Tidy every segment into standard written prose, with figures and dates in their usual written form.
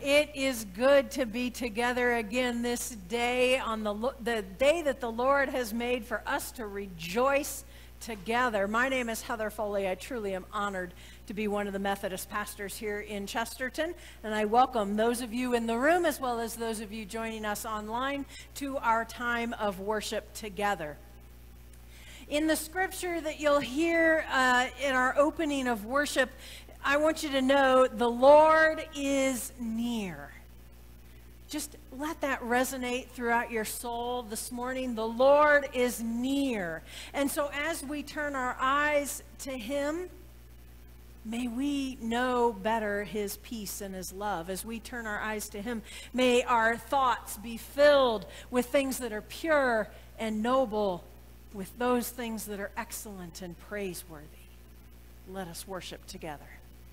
It is good to be together again this day, on the day that the Lord has made for us to rejoice together. My name is Heather Foley. I truly am honored to be one of the Methodist pastors here in Chesterton, and I welcome those of you in the room as well as those of you joining us online to our time of worship together. In the scripture that you'll hear in our opening of worship, I want you to know the Lord is near. Just let that resonate throughout your soul this morning. The Lord is near. And so as we turn our eyes to Him, may we know better His peace and His love. As we turn our eyes to Him, may our thoughts be filled with things that are pure and noble, with those things that are excellent and praiseworthy. Let us worship together.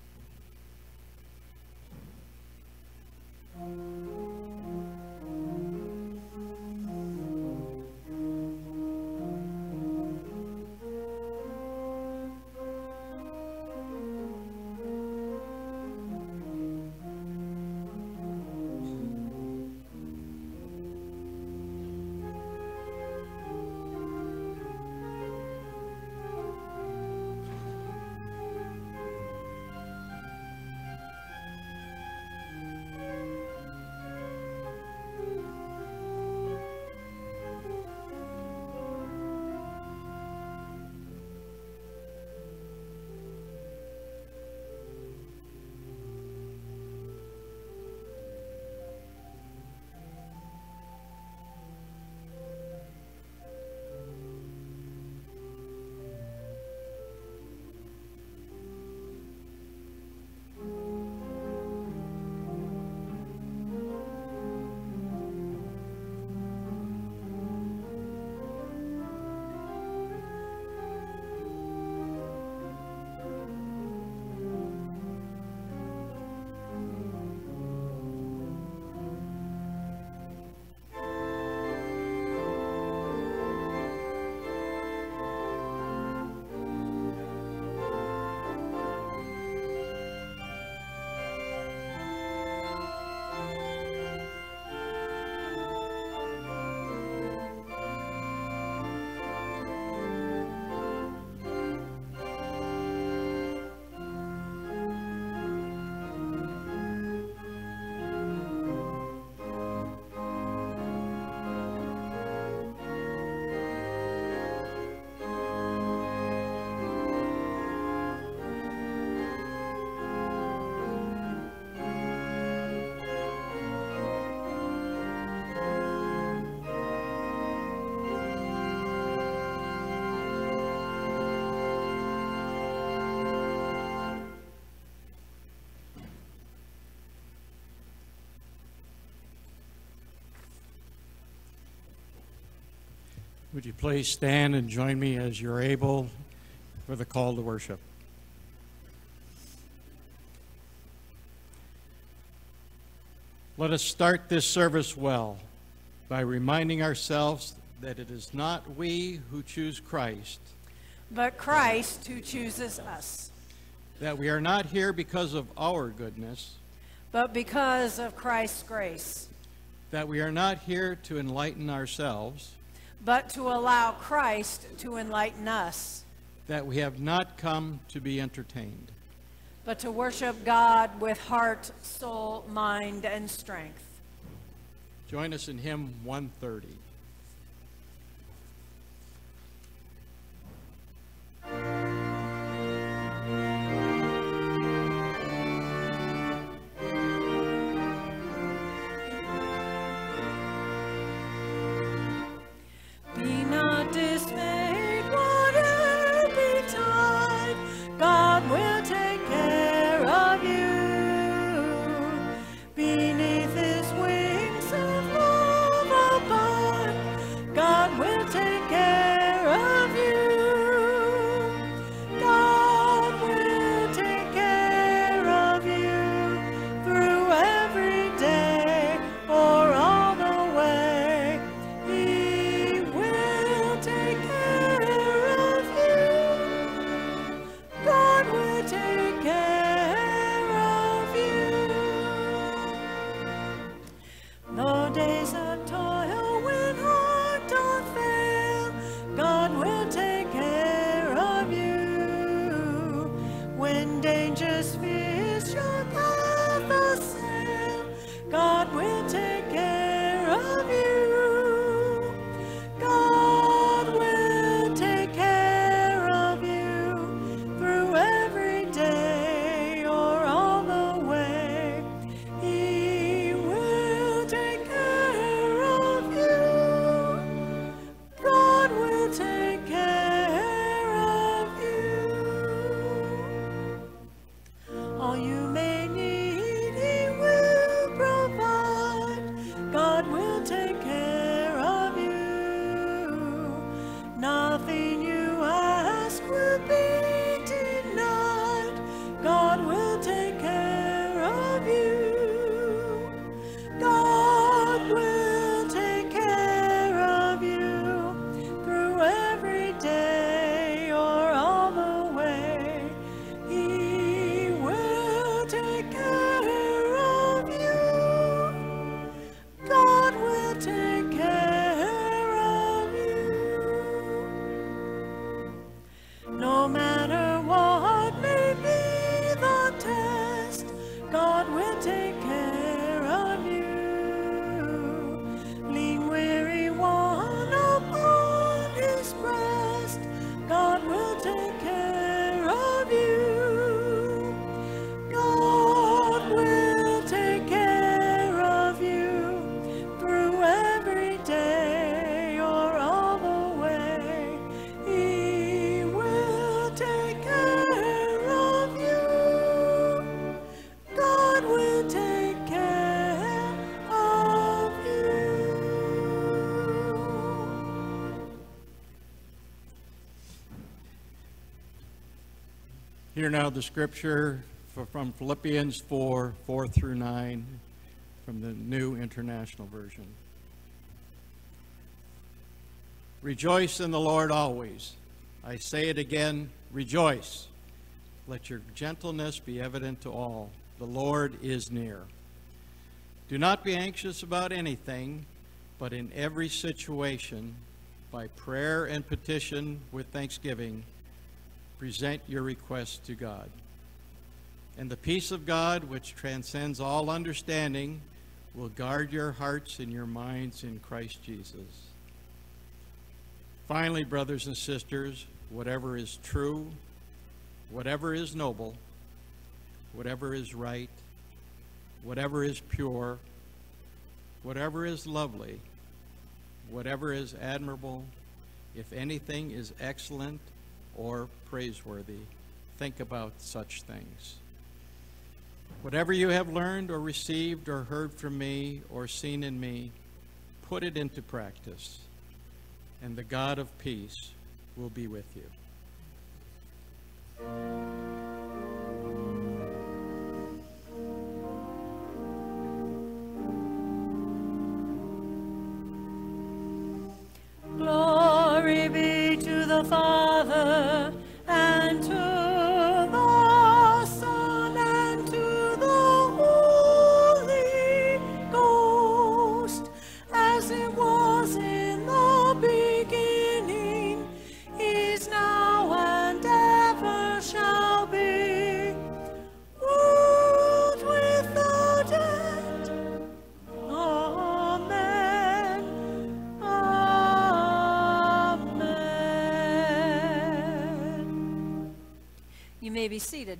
Would you please stand and join me as you're able for the call to worship? Let us start this service well by reminding ourselves that it is not we who choose Christ, but Christ who chooses us. That we are not here because of our goodness, but because of Christ's grace. That we are not here to enlighten ourselves, but to allow Christ to enlighten us. That we have not come to be entertained, but to worship God with heart, soul, mind, and strength. Join us in hymn 130. Beneath His wings of love abide. Hear now the scripture from Philippians 4, 4 through 9, from the New International Version. Rejoice in the Lord always. I say it again, rejoice. Let your gentleness be evident to all. The Lord is near. Do not be anxious about anything, but in every situation, by prayer and petition with thanksgiving, present your requests to God. And the peace of God, which transcends all understanding, will guard your hearts and your minds in Christ Jesus. Finally, brothers and sisters, whatever is true, whatever is noble, whatever is right, whatever is pure, whatever is lovely, whatever is admirable, if anything is excellent or praiseworthy, think about such things. Whatever you have learned or received or heard from me or seen in me, put it into practice, and the God of peace will be with you. Glory be to the Father, and to the Son, and to the Holy Ghost, as it was in the beginning, is now, and ever shall be, world without end. Amen. Amen. You may be seated.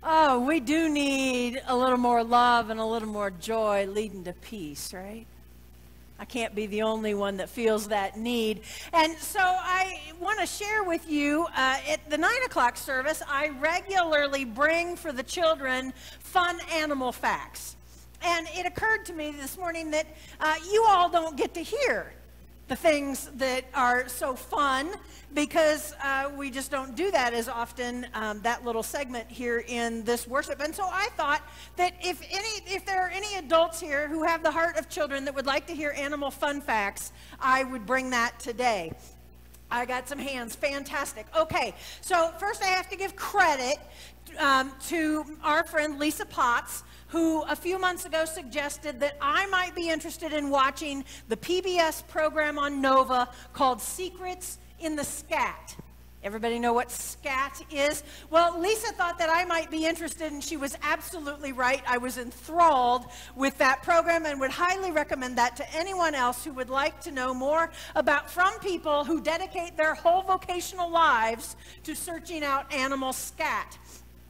Oh, we do need a little more love and a little more joy leading to peace, right? I can't be the only one that feels that need. And so I want to share with you, at the 9 o'clock service, I regularly bring for the children fun animal facts. And it occurred to me this morning that you all don't get to hear the things that are so fun because we just don't do that as often, that little segment here in this worship. And so I thought that if there are any adults here who have the heart of children that would like to hear animal fun facts, I would bring that today. I got some hands. Fantastic. Okay, so first I have to give credit to our friend Lisa Potts, who a few months ago suggested that I might be interested in watching the PBS program on Nova called Secrets in the Scat. Everybody know what scat is? Well, Lisa thought that I might be interested, and she was absolutely right. I was enthralled with that program and would highly recommend that to anyone else who would like to know more about from people who dedicate their whole vocational lives to searching out animal scat.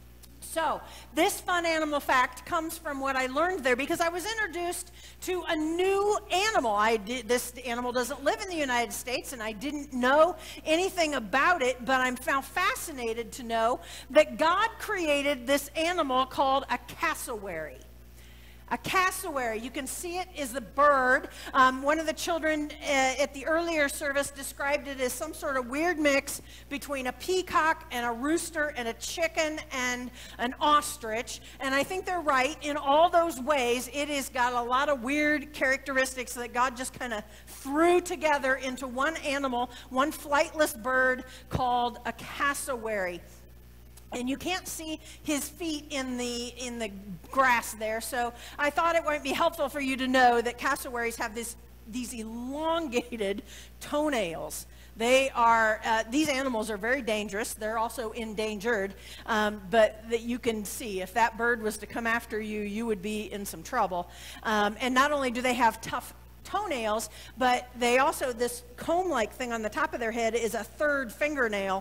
So, this fun animal fact comes from what I learned there because I was introduced to a new animal. This animal doesn't live in the United States, and I didn't know anything about it, but I'm found fascinated to know that God created this animal called a cassowary. A cassowary, you can see it, is a bird. One of the children at the earlier service described it as some sort of weird mix between a peacock and a rooster and a chicken and an ostrich. And I think they're right. In all those ways, it has got a lot of weird characteristics that God just kind of threw together into one animal, one flightless bird called a cassowary. And you can't see his feet in the grass there, so I thought it might be helpful for you to know that cassowaries have these elongated toenails. They are, these animals are very dangerous. They're also endangered, but that you can see if that bird was to come after you, you would be in some trouble. And not only do they have tough toenails, but they also, this comb-like thing on the top of their head is a third fingernail.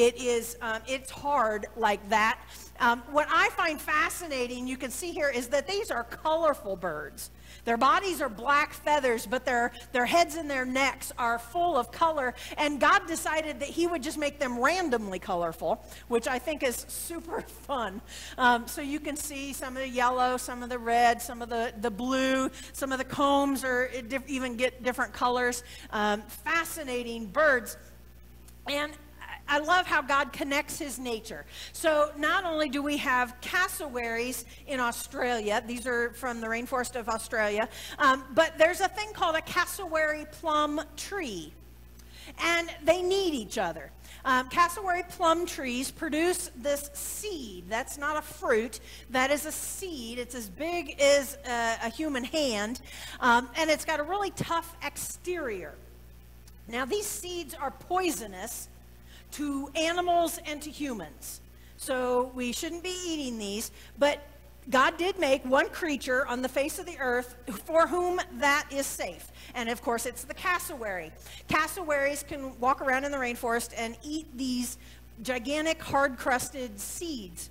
It's hard like that. What I find fascinating, you can see here, is that these are colorful birds. Their bodies are black feathers, but their heads and their necks are full of color, and God decided that he would just make them randomly colorful, which I think is super fun. So you can see some of the yellow, some of the red, some of the blue, some of the combs are even get different colors. Fascinating birds. And I love how God connects his nature. So not only do we have cassowaries in Australia, these are from the rainforest of Australia, but there's a thing called a cassowary plum tree. And they need each other. Cassowary plum trees produce this seed. That's not a fruit. That is a seed. It's as big as a human hand, and it's got a really tough exterior. Now, these seeds are poisonous to animals and to humans. So we shouldn't be eating these, but God did make one creature on the face of the earth for whom that is safe. And of course, it's the cassowary. Cassowaries can walk around in the rainforest and eat these gigantic hard-crusted seeds.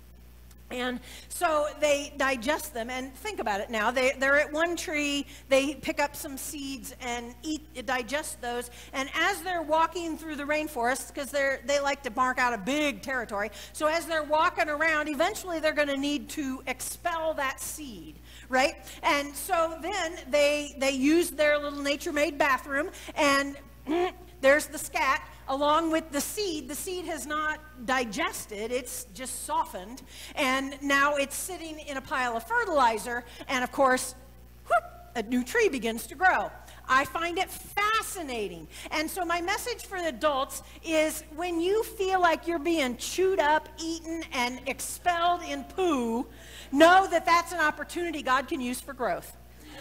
And so they digest them, and think about it now. They're at one tree, they pick up some seeds and digest those, and as they're walking through the rainforest, because they like to mark out a big territory, so as they're walking around, eventually they're going to need to expel that seed, right? And so then they use their little nature-made bathroom, and there's the scat. Along with the seed has not digested, it's just softened, and now it's sitting in a pile of fertilizer, and of course, whoop, a new tree begins to grow. I find it fascinating. And so my message for the adults is when you feel like you're being chewed up, eaten, and expelled in poo, know that that's an opportunity God can use for growth.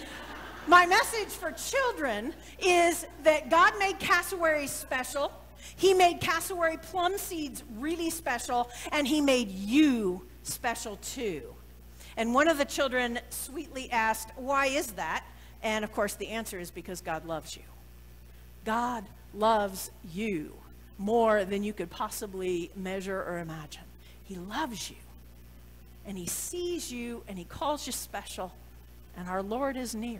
My message for children is that God made cassowaries special. He made cassowary plum seeds really special, and he made you special too. And one of the children sweetly asked, why is that? And of course the answer is because God loves you. God loves you more than you could possibly measure or imagine. He loves you. and he sees you, and he calls you special, and our Lord is near.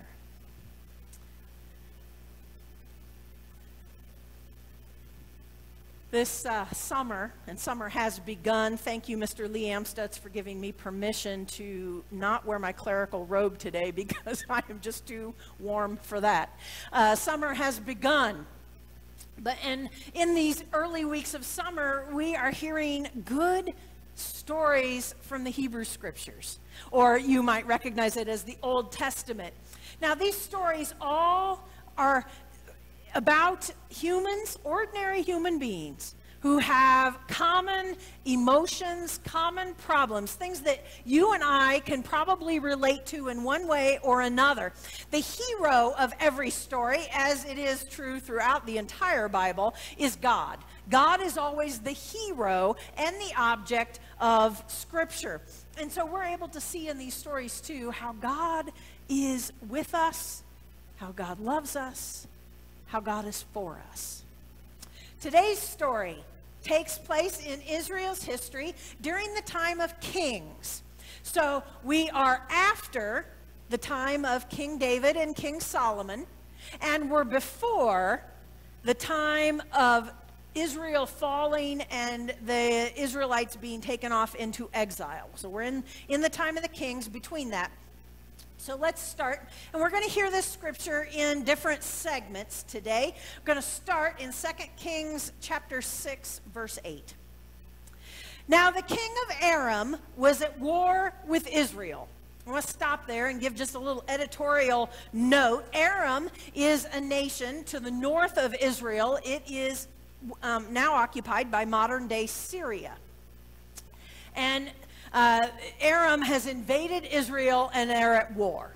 This summer, and summer has begun. Thank you, Mr. Lee Amstutz, for giving me permission to not wear my clerical robe today because I am just too warm for that. Summer has begun. But in these early weeks of summer, we are hearing good stories from the Hebrew Scriptures, or you might recognize it as the Old Testament. Now, these stories all are about humans, ordinary human beings, who have common emotions, common problems, things that you and I can probably relate to in one way or another. The hero of every story, as it is true throughout the entire Bible, is God. God is always the hero and the object of Scripture. And so we're able to see in these stories, too, how God is with us, how God loves us, how God is for us. Today's story takes place in Israel's history during the time of kings. So we are after the time of King David and King Solomon, and we're before the time of Israel falling and the Israelites being taken off into exile. So we're in the time of the kings between that. So let's start, and we're going to hear this scripture in different segments today. We're going to start in 2 Kings chapter 6, verse 8. Now the king of Aram was at war with Israel. I want to stop there and give just a little editorial note. Aram is a nation to the north of Israel. It is now occupied by modern-day Syria. And Aram has invaded Israel, and they're at war.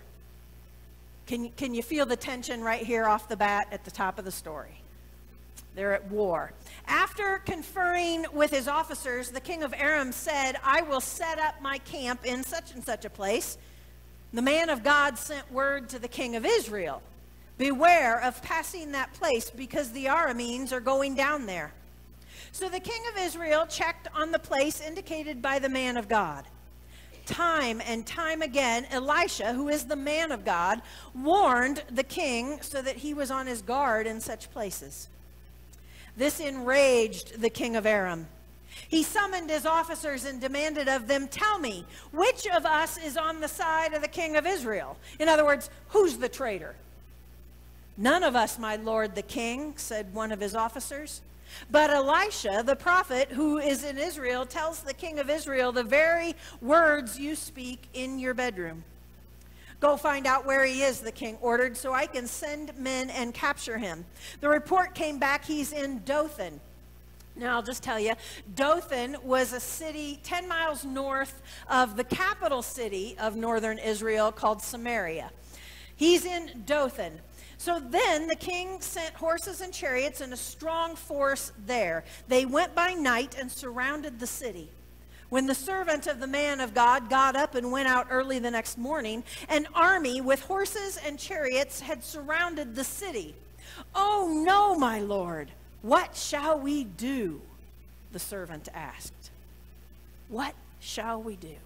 Can you feel the tension right here off the bat at the top of the story? They're at war. After conferring with his officers, the king of Aram said, "I will set up my camp in such and such a place." The man of God sent word to the king of Israel, "Beware of passing that place, because the Arameans are going down there." So the king of Israel checked on the place indicated by the man of God. Time and time again, Elisha, who is the man of God, warned the king so that he was on his guard in such places. This enraged the king of Aram. He summoned his officers and demanded of them, "Tell me, which of us is on the side of the king of Israel?" In other words, who's the traitor? "None of us, my lord the king," said one of his officers. But Elisha, the prophet who is in Israel, tells the king of Israel the very words you speak in your bedroom. "Go find out where he is," the king ordered, "so I can send men and capture him." The report came back, he's in Dothan. Now, I'll just tell you, Dothan was a city 10 miles north of the capital city of northern Israel called Samaria. He's in Dothan. So then the king sent horses and chariots and a strong force there. They went by night and surrounded the city. When the servant of the man of God got up and went out early the next morning, an army with horses and chariots had surrounded the city. "Oh no, my lord, what shall we do?" the servant asked. What shall we do?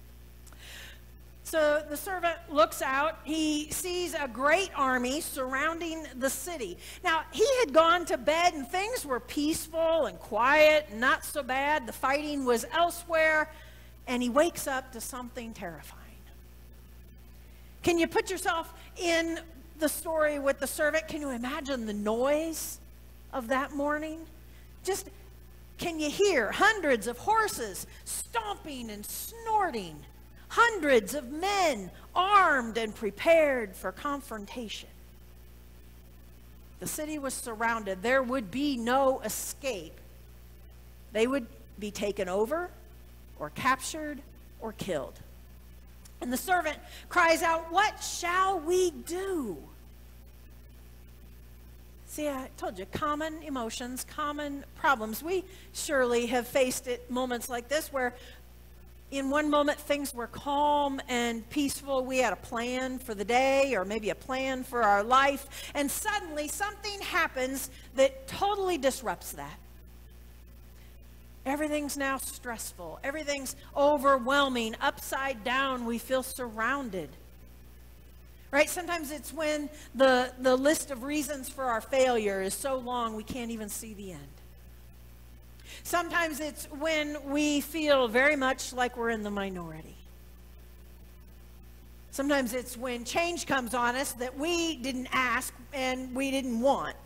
So the servant looks out. He sees a great army surrounding the city. Now, he had gone to bed and things were peaceful and quiet, and not so bad. The fighting was elsewhere, and he wakes up to something terrifying. Can you put yourself in the story with the servant? Can you imagine the noise of that morning? Just, can you hear hundreds of horses stomping and snorting? Hundreds of men armed and prepared for confrontation. The city was surrounded. There would be no escape. They would be taken over or captured or killed. And the servant cries out, "What shall we do?" See, I told you, common emotions, common problems. We surely have faced it moments like this where in one moment things were calm and peaceful. We had a plan for the day or maybe a plan for our life, and suddenly something happens that totally disrupts that. Everything's now stressful. Everything's overwhelming. Upside down, we feel surrounded. Right? Sometimes it's when the list of reasons for our failure is so long we can't even see the end. Sometimes it's when we feel very much like we're in the minority. Sometimes it's when change comes on us that we didn't ask and we didn't want.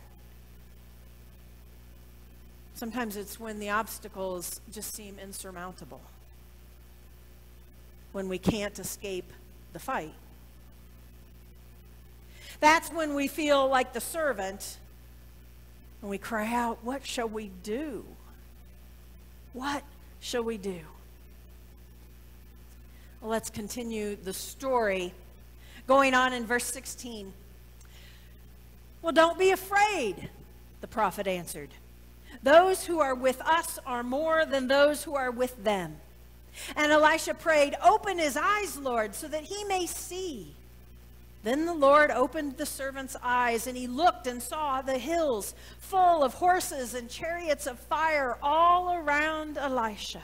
Sometimes it's when the obstacles just seem insurmountable. When we can't escape the fight. That's when we feel like the servant and we cry out, what shall we do? What shall we do? Well, let's continue the story. Going on in verse 16. Well, don't be afraid, the prophet answered. Those who are with us are more than those who are with them. And Elisha prayed, open his eyes, Lord, so that he may see. Then the Lord opened the servant's eyes, and he looked and saw the hills full of horses and chariots of fire all around Elisha.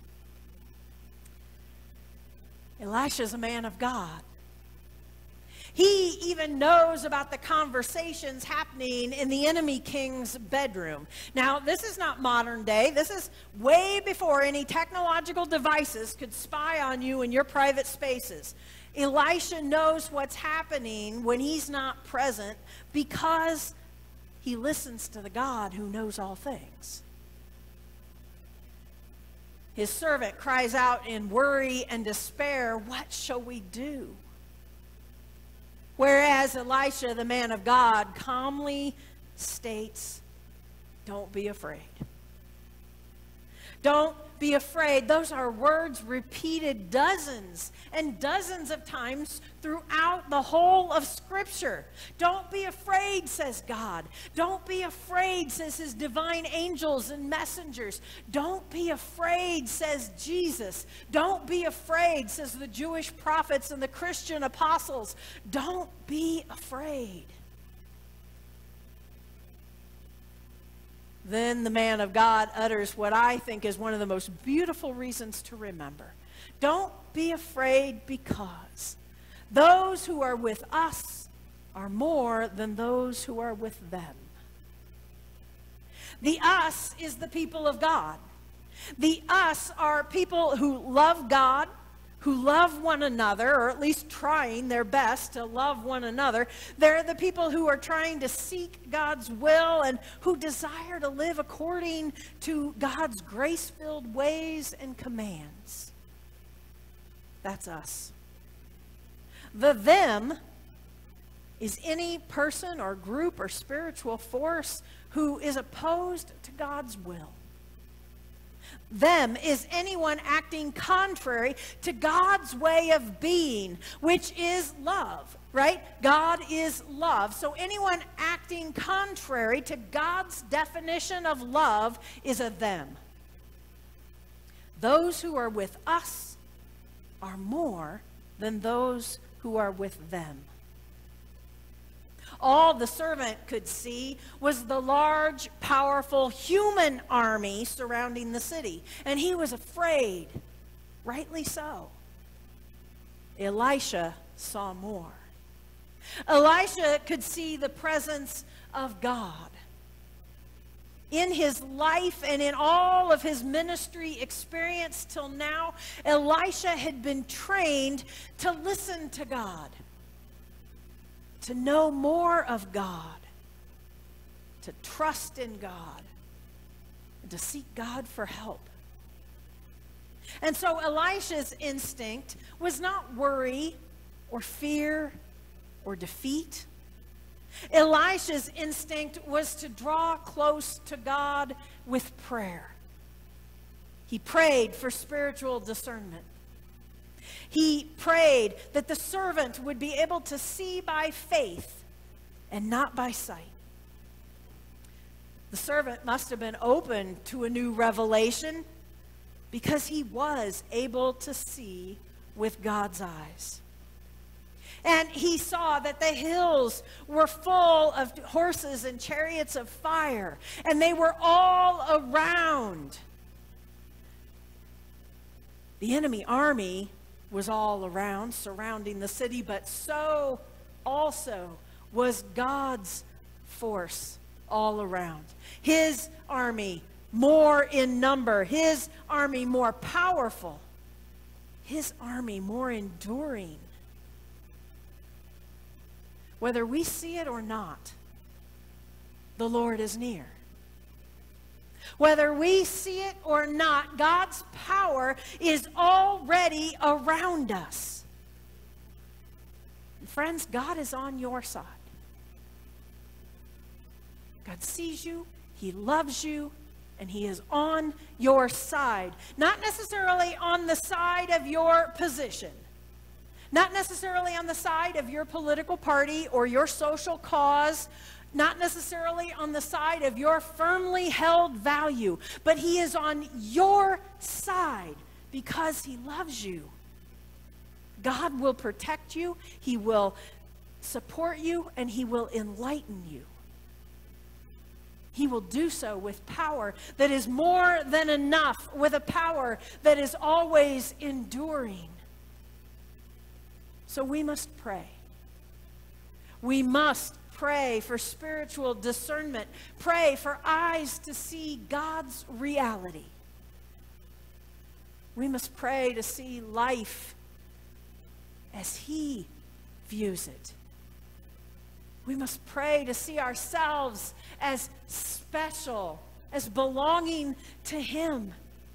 Elisha's a man of God. He even knows about the conversations happening in the enemy king's bedroom. Now, this is not modern day. This is way before any technological devices could spy on you in your private spaces. Elisha knows what's happening when he's not present because he listens to the God who knows all things. His servant cries out in worry and despair, what shall we do? Whereas Elisha, the man of God, calmly states, don't be afraid. Don't be afraid. Those are words repeated dozens and dozens of times throughout the whole of Scripture. Don't be afraid, says God. Don't be afraid, says his divine angels and messengers. Don't be afraid, says Jesus. Don't be afraid, says the Jewish prophets and the Christian apostles. Don't be afraid. Then the man of God utters what I think is one of the most beautiful reasons to remember. Don't be afraid, because those who are with us are more than those who are with them. The us is the people of God. The us are people who love God, who love one another, or at least trying their best to love one another. They're the people who are trying to seek God's will and who desire to live according to God's grace-filled ways and commands. That's us. The them is any person or group or spiritual force who is opposed to God's will. Them is anyone acting contrary to God's way of being, which is love, right? God is love. So anyone acting contrary to God's definition of love is a them. Those who are with us are more than those who are with them. All the servant could see was the large, powerful human army surrounding the city. And he was afraid, rightly so. Elisha saw more. Elisha could see the presence of God. In his life and in all of his ministry experience till now, Elisha had been trained to listen to God, to know more of God, to trust in God, and to seek God for help. And so Elisha's instinct was not worry or fear or defeat. Elisha's instinct was to draw close to God with prayer. He prayed for spiritual discernment. He prayed that the servant would be able to see by faith and not by sight. The servant must have been open to a new revelation because he was able to see with God's eyes. And he saw that the hills were full of horses and chariots of fire, and they were all around The enemy army was all around, surrounding the city, but so also was God's force all around. His army more in number, his army more powerful, his army more enduring. Whether we see it or not, the Lord is near. Whether we see it or not, God's power is already around us. And friends, God is on your side. God sees you, he loves you, and he is on your side. Not necessarily on the side of your position. Not necessarily on the side of your political party or your social cause. Not necessarily on the side of your firmly held value. But he is on your side because he loves you. God will protect you. He will support you, and he will enlighten you. He will do so with power that is more than enough, with a power that is always enduring. So we must pray. We must pray for spiritual discernment. Pray for eyes to see God's reality. We must pray to see life as he views it. We must pray to see ourselves as special, as belonging to him.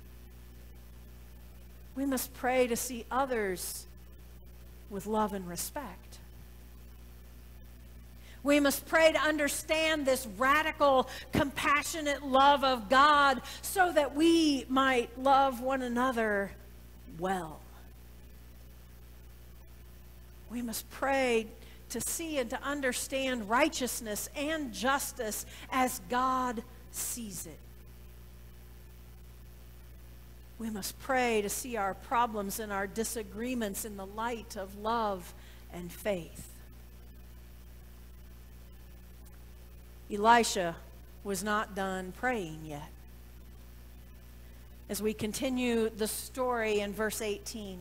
We must pray to see others with love and respect. We must pray to understand this radical, compassionate love of God so that we might love one another well. We must pray to see and to understand righteousness and justice as God sees it. We must pray to see our problems and our disagreements in the light of love and faith. Elisha was not done praying yet. As we continue the story in verse 18.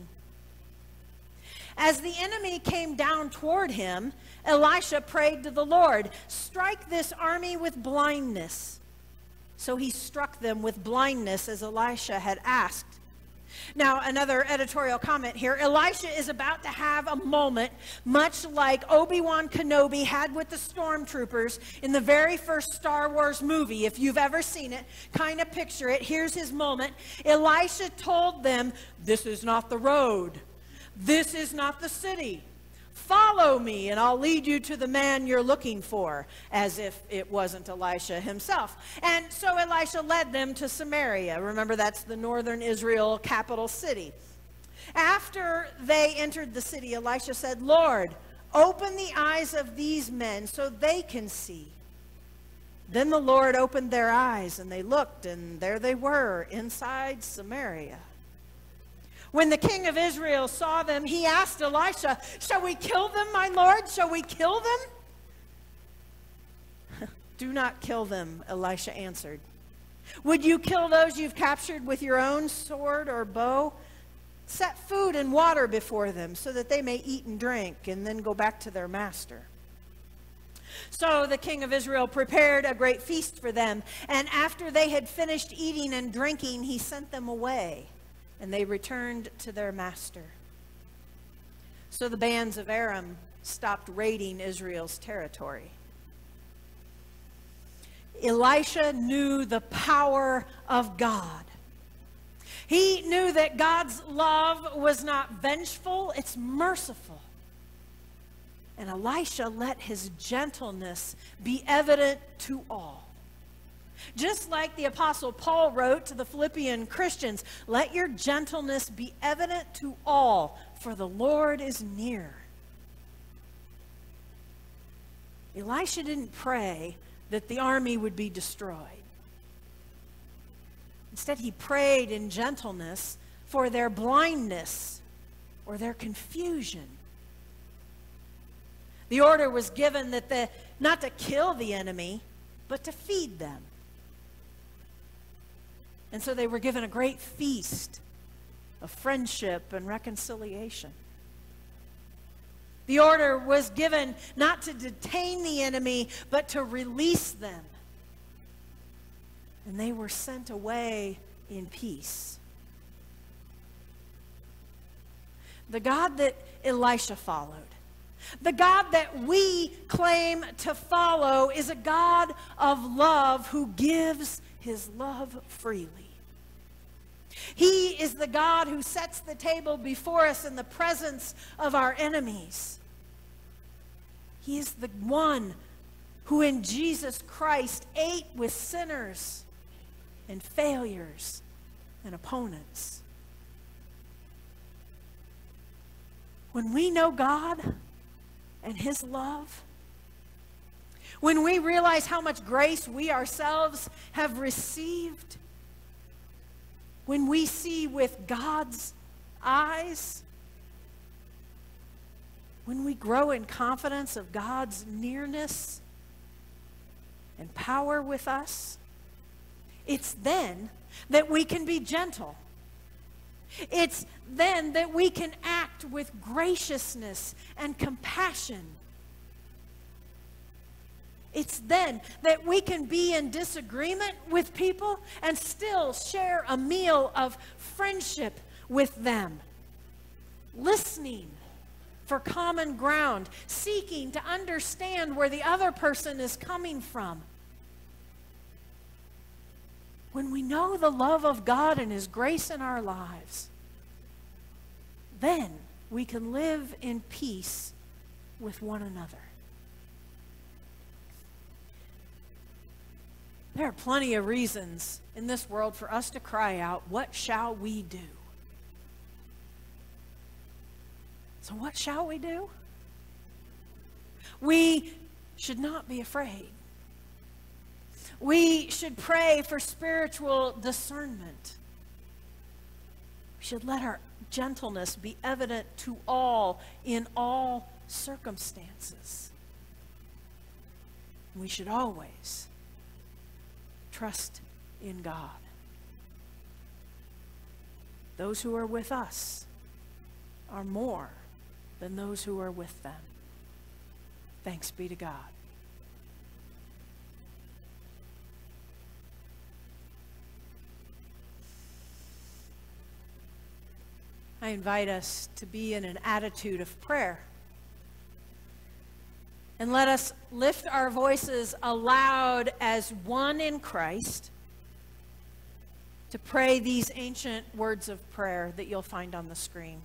As the enemy came down toward him, Elisha prayed to the Lord, "Strike this army with blindness." So he struck them with blindness as Elisha had asked. Now, another editorial comment here. Elisha is about to have a moment much like Obi-Wan Kenobi had with the stormtroopers in the very first Star Wars movie. If you've ever seen it, kind of picture it. Here's his moment. Elisha told them, "This is not the road. This is not the city. Follow me, and I'll lead you to the man you're looking for," as if it wasn't Elisha himself. And so Elisha led them to Samaria. Remember, that's the northern Israel capital city. After they entered the city, Elisha said, "Lord, open the eyes of these men so they can see." Then the Lord opened their eyes, and they looked, and there they were inside Samaria. When the king of Israel saw them, he asked Elisha, "Shall we kill them, my lord? Shall we kill them?" "Do not kill them," Elisha answered. "Would you kill those you've captured with your own sword or bow? Set food and water before them so that they may eat and drink and then go back to their master." So the king of Israel prepared a great feast for them, and after they had finished eating and drinking, he sent them away. And they returned to their master. So the bands of Aram stopped raiding Israel's territory. Elisha knew the power of God. He knew that God's love was not vengeful, it's merciful. And Elisha let his gentleness be evident to all. Just like the Apostle Paul wrote to the Philippian Christians, "Let your gentleness be evident to all, for the Lord is near." Elisha didn't pray that the army would be destroyed. Instead, he prayed in gentleness for their blindness or their confusion. The order was given that not to kill the enemy, but to feed them. And so they were given a great feast of friendship and reconciliation. The order was given not to detain the enemy, but to release them. And they were sent away in peace. The God that Elisha followed, the God that we claim to follow, is a God of love who gives his love freely. He is the God who sets the table before us in the presence of our enemies. He is the one who in Jesus Christ ate with sinners and failures and opponents. When we know God and his love, when we realize how much grace we ourselves have received, when we see with God's eyes, when we grow in confidence of God's nearness and power with us, it's then that we can be gentle. It's then that we can act with graciousness and compassion. It's then that we can be in disagreement with people and still share a meal of friendship with them, listening for common ground, seeking to understand where the other person is coming from. When we know the love of God and his grace in our lives, then we can live in peace with one another. There are plenty of reasons in this world for us to cry out, "What shall we do?" So what shall we do? We should not be afraid. We should pray for spiritual discernment. We should let our gentleness be evident to all in all circumstances. We should always trust in God. Those who are with us are more than those who are with them. Thanks be to God. I invite us to be in an attitude of prayer. And let us lift our voices aloud as one in Christ to pray these ancient words of prayer that you'll find on the screen.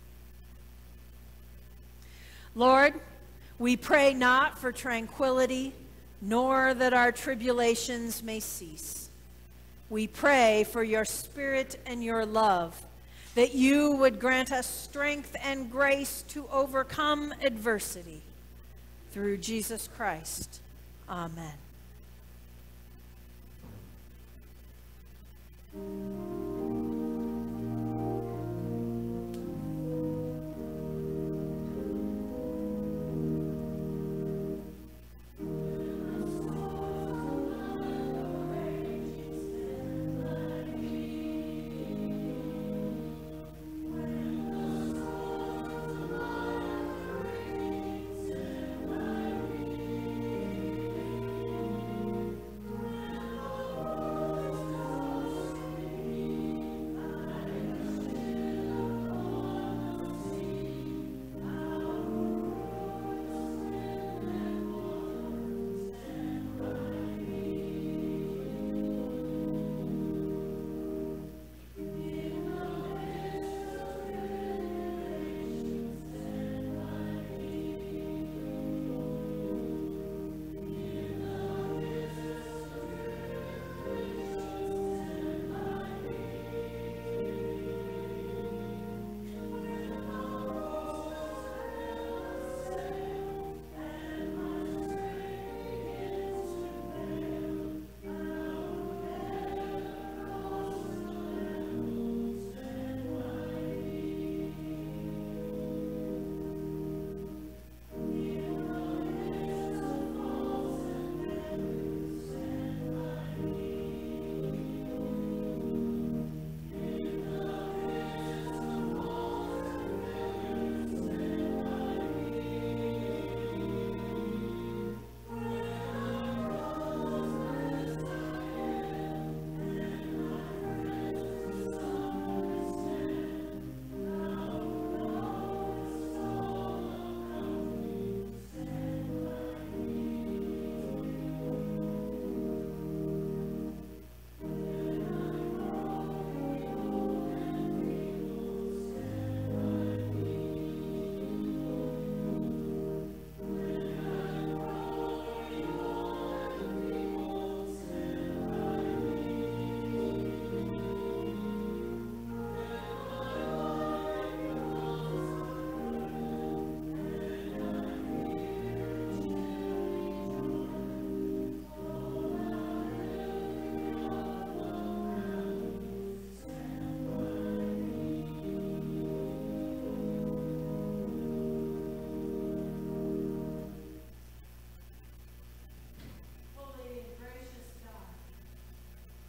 Lord, we pray not for tranquility, nor that our tribulations may cease. We pray for your Spirit and your love, that you would grant us strength and grace to overcome adversity. Through Jesus Christ. Amen.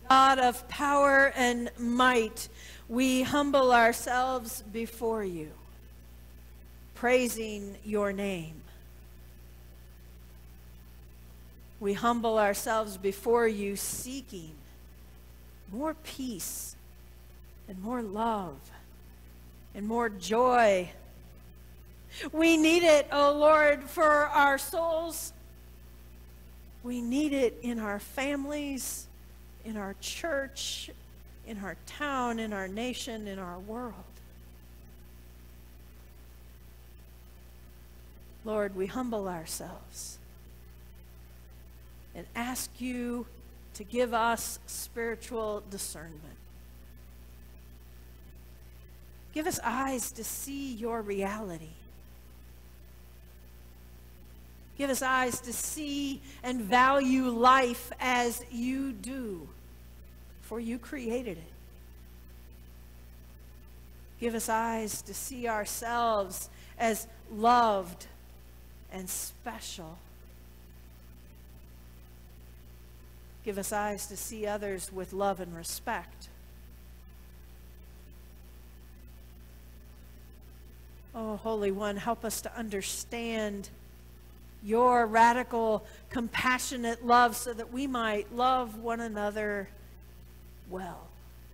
God of power and might, we humble ourselves before you, praising your name. We humble ourselves before you, seeking more peace and more love and more joy. We need it, O Lord, for our souls. We need it in our families, in our church, in our town, in our nation, in our world. Lord, we humble ourselves and ask you to give us spiritual discernment. Give us eyes to see your reality. Give us eyes to see and value life as you do, for you created it. Give us eyes to see ourselves as loved and special. Give us eyes to see others with love and respect. Oh, Holy One, help us to understand your radical, compassionate love so that we might love one another well.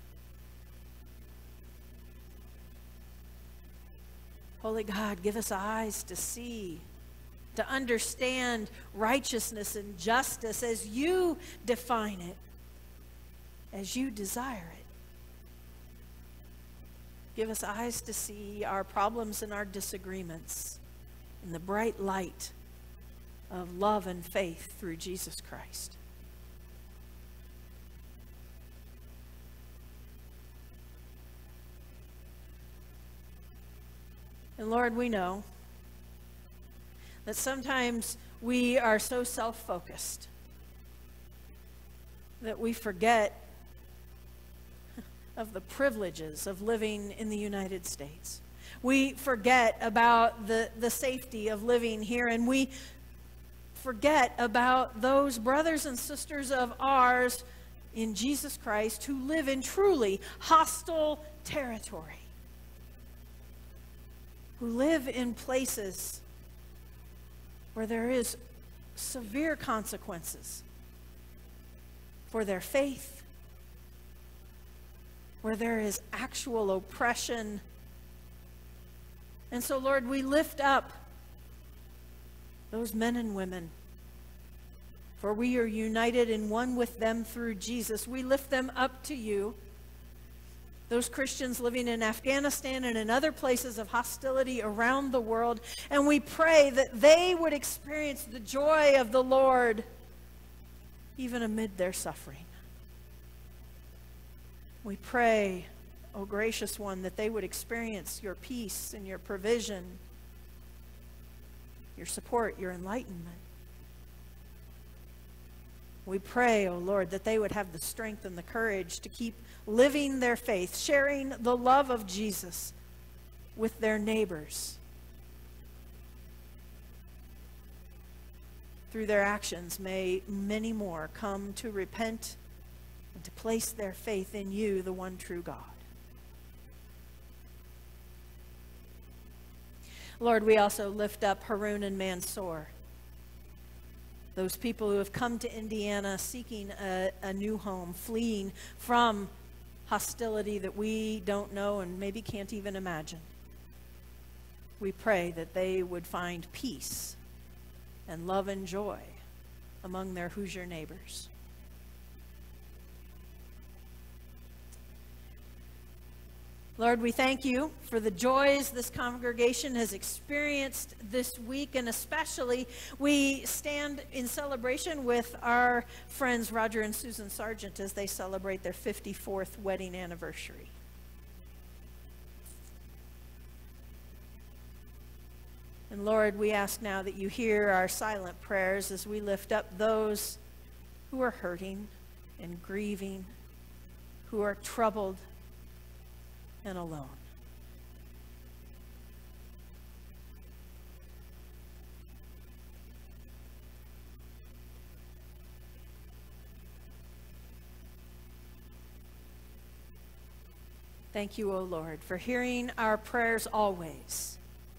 Holy God, give us eyes to see, to understand righteousness and justice as you define it, as you desire it. Give us eyes to see our problems and our disagreements in the bright light of love and faith through Jesus Christ. And Lord, we know that sometimes we are so self-focused that we forget of the privileges of living in the United States. We forget about the safety of living here, and we forget about those brothers and sisters of ours in Jesus Christ who live in truly hostile territory, who live in places where there is severe consequences for their faith, where there is actual oppression. And so, Lord, we lift up those men and women, for we are united in one with them through Jesus. We lift them up to you. Those Christians living in Afghanistan and in other places of hostility around the world. And we pray that they would experience the joy of the Lord even amid their suffering. We pray, O gracious one, that they would experience your peace and your provision, your support, your enlightenment. We pray, O Lord, that they would have the strength and the courage to keep living their faith, sharing the love of Jesus with their neighbors. Through their actions, may many more come to repent and to place their faith in you, the one true God. Lord, we also lift up Harun and Mansour, those people who have come to Indiana seeking a new home, fleeing from hostility that we don't know and maybe can't even imagine. We pray that they would find peace and love and joy among their Hoosier neighbors. Lord, we thank you for the joys this congregation has experienced this week, and especially we stand in celebration with our friends Roger and Susan Sargent as they celebrate their 54th wedding anniversary. And Lord, we ask now that you hear our silent prayers as we lift up those who are hurting and grieving, who are troubled and alone. Thank you, O Lord, for hearing our prayers always.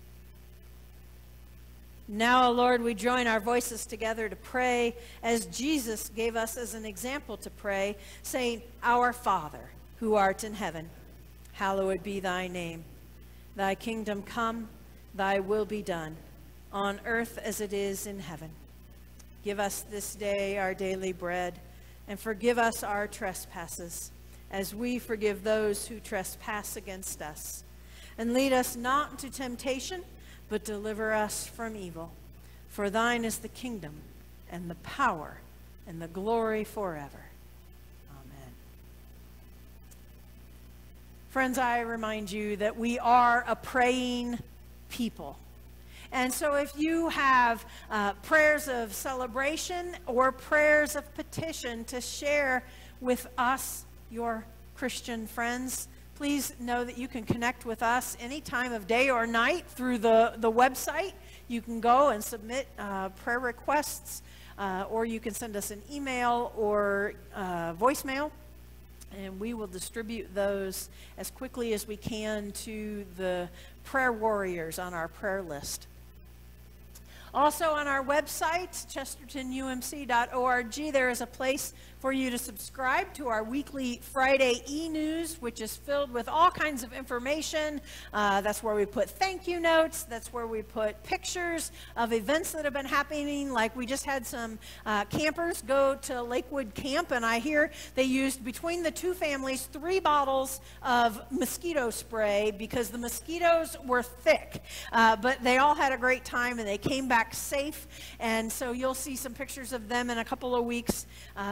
Now, O Lord, we join our voices together to pray as Jesus gave us as an example to pray, saying, Our Father, who art in heaven, hallowed be thy name. Thy kingdom come, thy will be done, on earth as it is in heaven. Give us this day our daily bread, and forgive us our trespasses, as we forgive those who trespass against us. And lead us not into temptation, but deliver us from evil. For thine is the kingdom, and the power, and the glory forever. Amen. Friends, I remind you that we are a praying people. And so if you have prayers of celebration or prayers of petition to share with us, your Christian friends, please know that you can connect with us any time of day or night through the website. You can go and submit prayer requests, or you can send us an email or voicemail, and we will distribute those as quickly as we can to the prayer warriors on our prayer list. Also on our website, chestertonumc.org, there is a place for you to subscribe to our weekly Friday e-news, which is filled with all kinds of information. That's where we put thank you notes. That's where we put pictures of events that have been happening. Like we just had some campers go to Lakewood Camp, and I hear they used, between the two families, 3 bottles of mosquito spray because the mosquitoes were thick. But they all had a great time, and they came back safe. And so you'll see some pictures of them in a couple of weeks.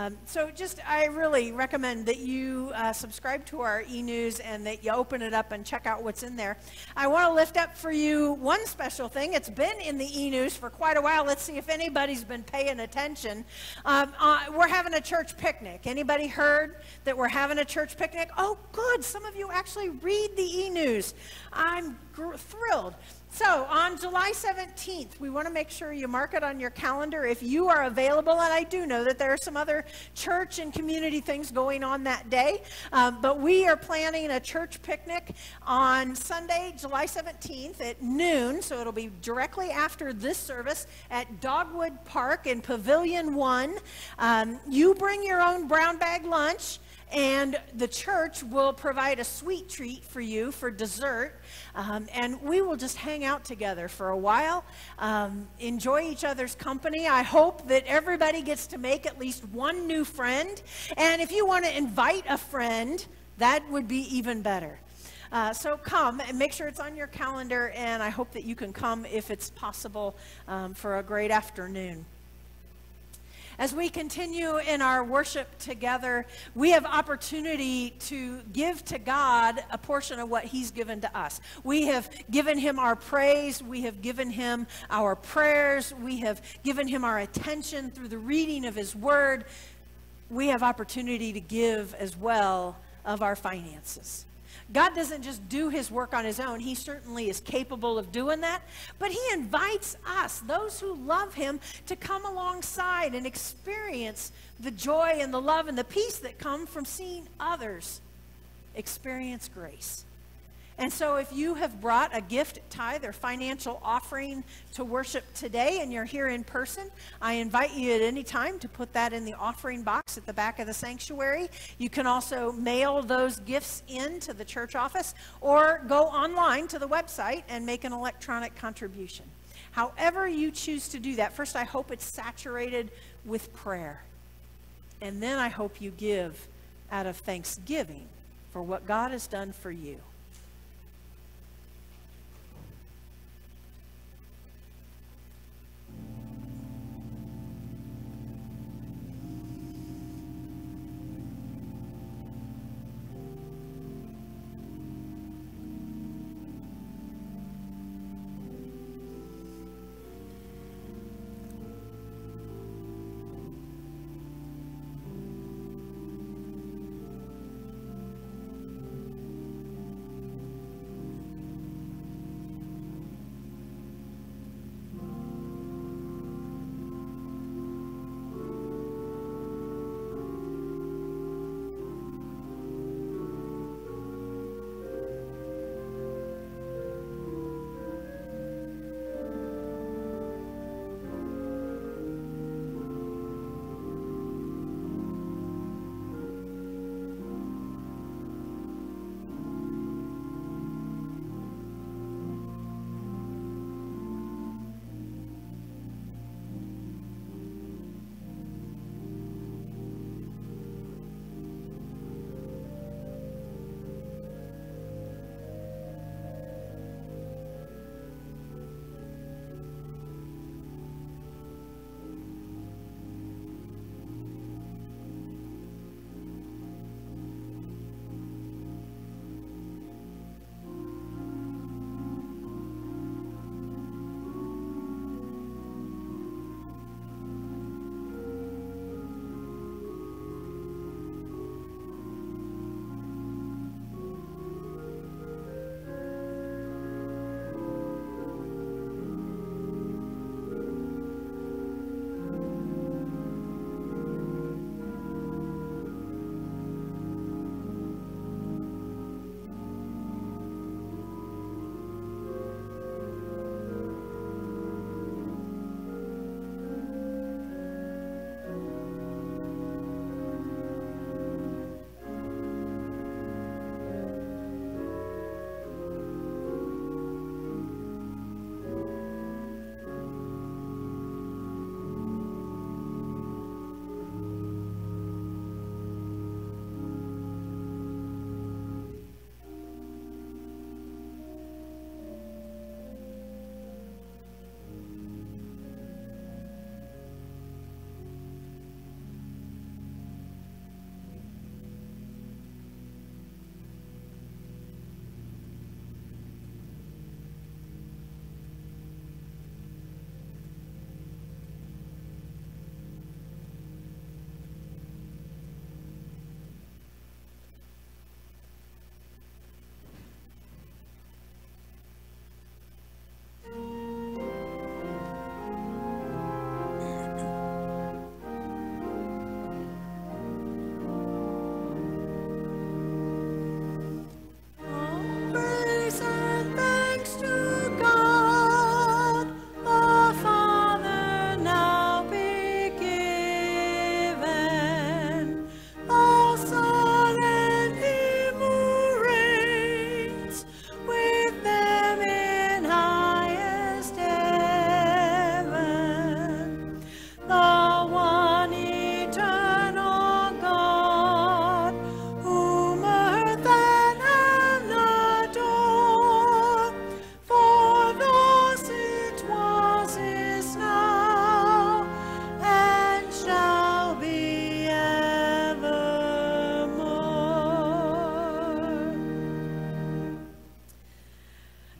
I really recommend that you subscribe to our e-news and that you open it up and check out what's in there. I want to lift up for you one special thing. It's been in the e-news for quite a while. Let's see if anybody's been paying attention. We're having a church picnic. Anybody heard that we're having a church picnic? Oh, good. Some of you actually read the e-news. I'm thrilled. So on July 17th, we want to make sure you mark it on your calendar if you are available. And I do know that there are some other church and community things going on that day. But we are planning a church picnic on Sunday, July 17th at noon. So it'll be directly after this service at Dogwood Park in Pavilion 1. You bring your own brown bag lunch, and the church will provide a sweet treat for you for dessert. And we will just hang out together for a while, enjoy each other's company. I hope that everybody gets to make at least one new friend. And if you want to invite a friend, that would be even better. So come and make sure it's on your calendar, and I hope that you can come if it's possible for a great afternoon. As we continue in our worship together, we have opportunity to give to God a portion of what he's given to us. We have given him our praise. We have given him our prayers. We have given him our attention through the reading of his word. We have opportunity to give as well of our finances. God doesn't just do his work on his own. He certainly is capable of doing that. But he invites us, those who love him, to come alongside and experience the joy and the love and the peace that come from seeing others experience grace. And so if you have brought a gift, tithe, or financial offering to worship today and you're here in person, I invite you at any time to put that in the offering box at the back of the sanctuary. You can also mail those gifts in to the church office or go online to the website and make an electronic contribution. However you choose to do that, first I hope it's saturated with prayer. And then I hope you give out of thanksgiving for what God has done for you.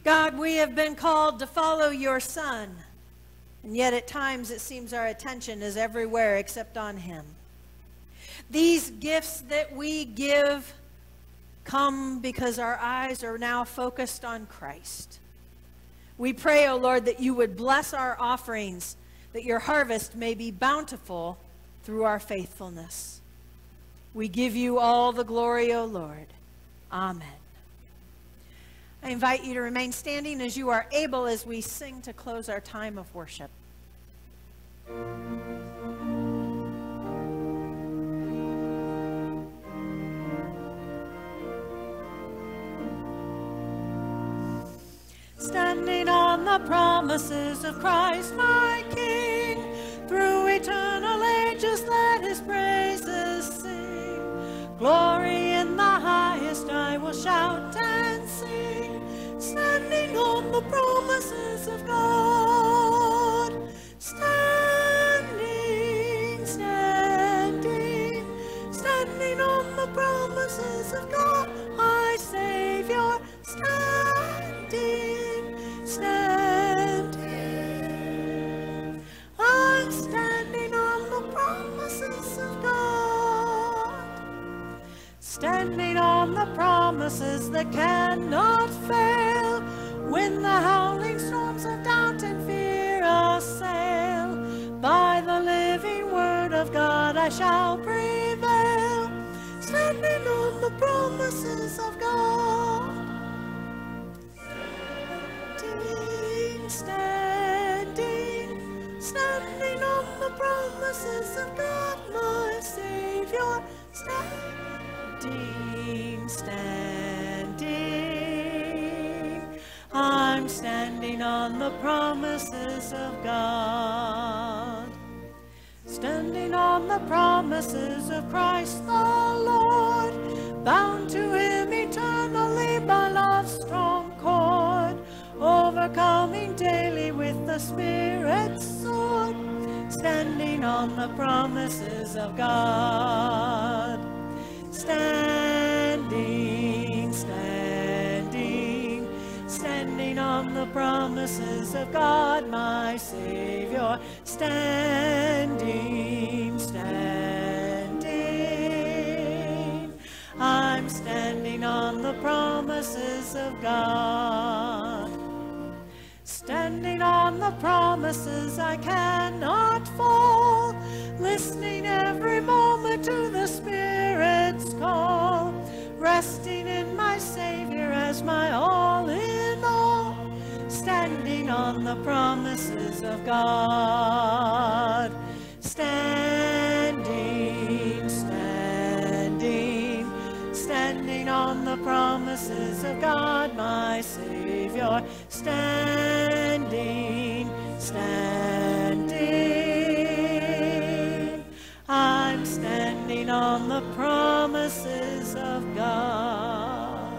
God, we have been called to follow your Son, and yet at times it seems our attention is everywhere except on him. These gifts that we give come because our eyes are now focused on Christ. We pray, O Lord, that you would bless our offerings, that your harvest may be bountiful through our faithfulness. We give you all the glory, O Lord. Amen. I invite you to remain standing as you are able as we sing to close our time of worship. Standing on the promises of Christ my King, through eternal ages let his praises sing. Glory in the highest I will shout and sing, standing on the promises of God. Standing, standing, standing on the promises of God, my Savior, standing, standing. I'm standing on the promises of God. Standing on the promises that cannot fail, when the howling storms of doubt and fear assail. By the living word of God I shall prevail, standing on the promises of God. Standing, standing on the promises of God, my Savior, standing, standing. I'm standing on the promises of God. Standing on the promises of Christ the Lord, bound to him eternally by love's strong cord, overcoming daily with the Spirit's sword, standing on the promises of God. Standing, standing, standing on the promises of God, my Savior, standing, standing. I'm standing on the promises of God. Standing on the promises I cannot fall, listening every moment to the Spirit's call, resting in my Savior as my all in all, standing on the promises of God. Standing, standing, standing on the promises of God, my Savior, standing, standing. I'm standing on the promises of God.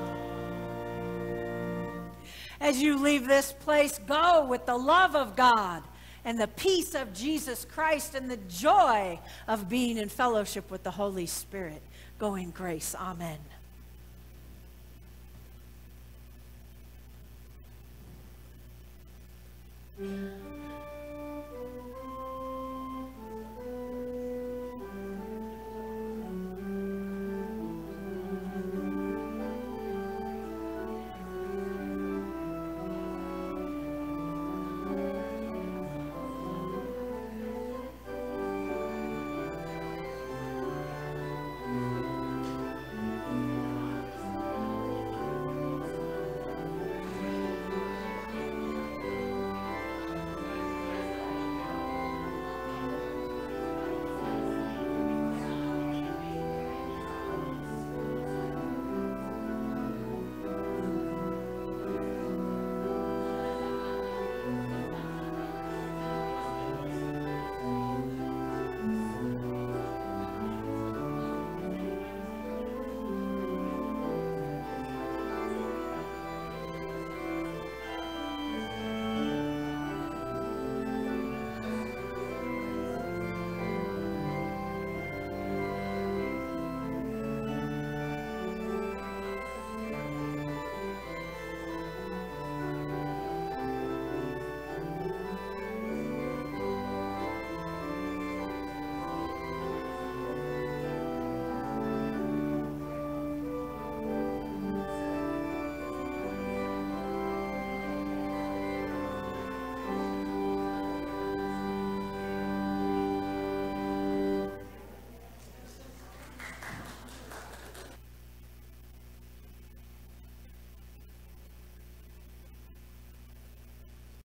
As you leave this place, go with the love of God and the peace of Jesus Christ and the joy of being in fellowship with the Holy Spirit. Go in grace. Amen.